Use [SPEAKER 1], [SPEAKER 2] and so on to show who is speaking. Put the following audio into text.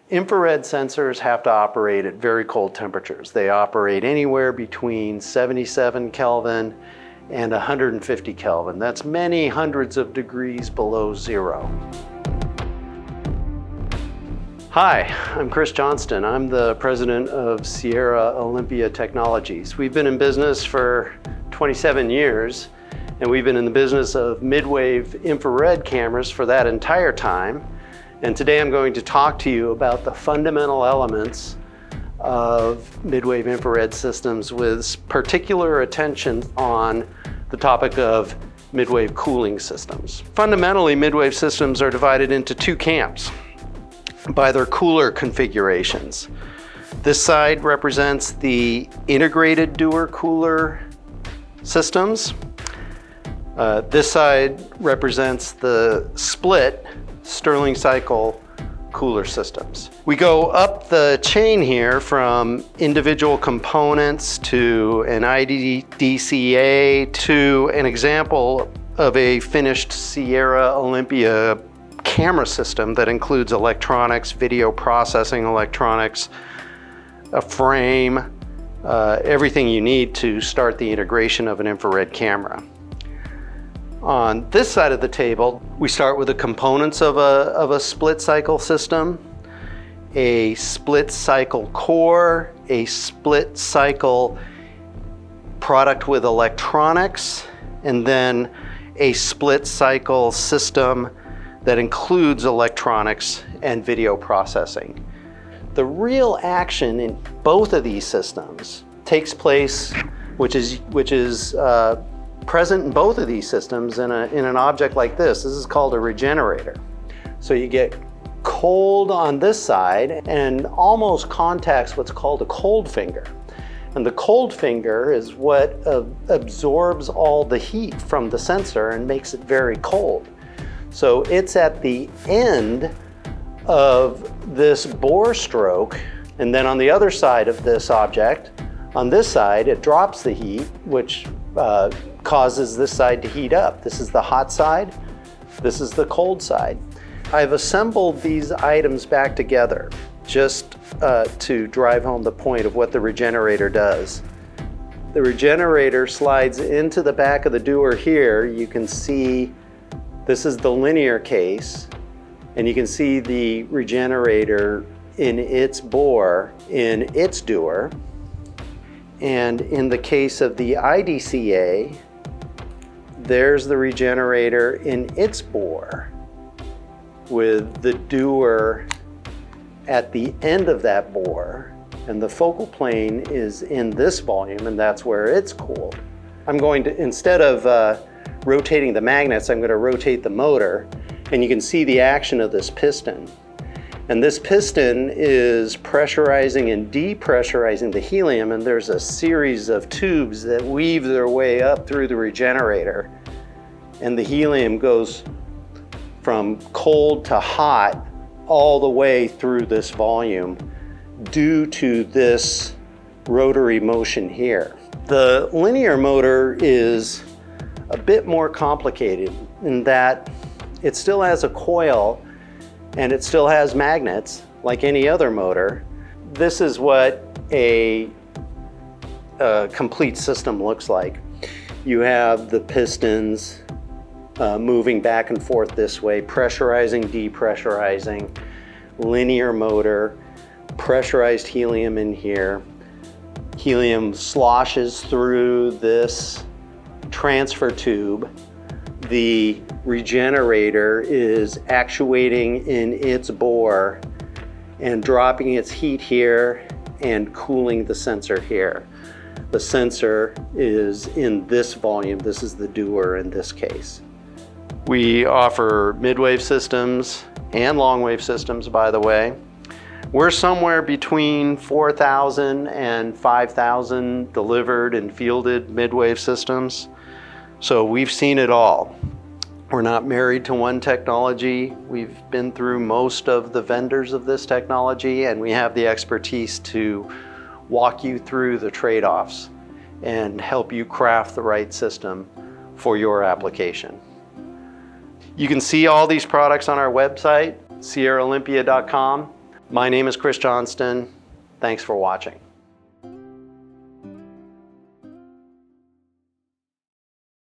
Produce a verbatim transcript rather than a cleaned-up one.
[SPEAKER 1] Infrared sensors have to operate at very cold temperatures. They operate anywhere between seventy-seven Kelvin and one hundred fifty Kelvin. That's many hundreds of degrees below zero. Hi, I'm Chris Johnston. I'm the president of Sierra-Olympia Technologies. We've been in business for twenty-seven years, and we've been in the business of mid-wave infrared cameras for that entire time. And today I'm going to talk to you about the fundamental elements of mid-wave infrared systems with particular attention on the topic of mid-wave cooling systems. Fundamentally, mid-wave systems are divided into two camps by their cooler configurations. This side represents the integrated Dewar cooler systems. Uh, this side represents the split Stirling cycle cooler systems. We go up the chain here from individual components to an I D C A to an example of a finished Sierra-Olympia camera system that includes electronics, video processing electronics, a frame, uh, everything you need to start the integration of an infrared camera. On this side of the table, we start with the components of a, of a split cycle system, a split cycle core, a split cycle product with electronics, and then a split cycle system that includes electronics and video processing. The real action in both of these systems takes place, which is, which is uh, present in both of these systems in, a, in an object like this. This is called a regenerator. So you get cold on this side and almost contacts what's called a cold finger. And the cold finger is what uh, absorbs all the heat from the sensor and makes it very cold. So it's at the end of this bore stroke, and then on the other side of this object, on this side, it drops the heat, which uh, causes this side to heat up. This is the hot side, this is the cold side. I've assembled these items back together just uh, to drive home the point of what the regenerator does. The regenerator slides into the back of the Dewar here. You can see this is the linear case, and you can see the regenerator in its bore in its Dewar. And in the case of the I D C A, there's the regenerator in its bore with the Dewar at the end of that bore, and the focal plane is in this volume, and that's where it's cooled. I'm going to, instead of uh, rotating the magnets, I'm going to rotate the motor, and you can see the action of this piston. And this piston is pressurizing and depressurizing the helium, and there's a series of tubes that weave their way up through the regenerator. And the helium goes from cold to hot all the way through this volume due to this rotary motion here. The linear motor is a bit more complicated in that it still has a coil and it still has magnets like any other motor. This is what a, a complete system looks like. You have the pistons uh, moving back and forth this way, pressurizing, depressurizing, linear motor, pressurized helium in here. Helium sloshes through this transfer tube. The regenerator is actuating in its bore and dropping its heat here and cooling the sensor here. The sensor is in this volume. This is the Dewar in this case. We offer mid-wave systems and long-wave systems, by the way. We're somewhere between four thousand and five thousand delivered and fielded mid-wave systems. So we've seen it all. We're not married to one technology. We've been through most of the vendors of this technology, and we have the expertise to walk you through the trade-offs and help you craft the right system for your application. You can see all these products on our website, Sierra Olympia dot com. My name is Chris Johnston. Thanks for watching.